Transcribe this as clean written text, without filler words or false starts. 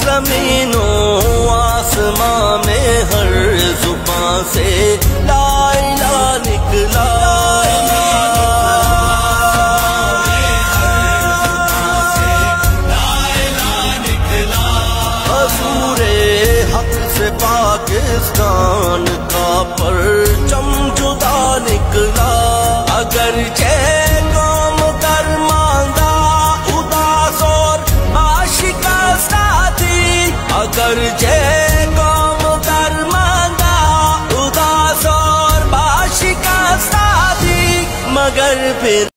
ज़मीनों आसमां में हर जुबां से ला इलाहा निकला। पाकिस्तान का परचम जुदा निकला। अगरचे कौम दरमांदा उदास और आशिका साथी, अगरचे कौम दरमांदा उदास और आशिका साथी, मगर फिर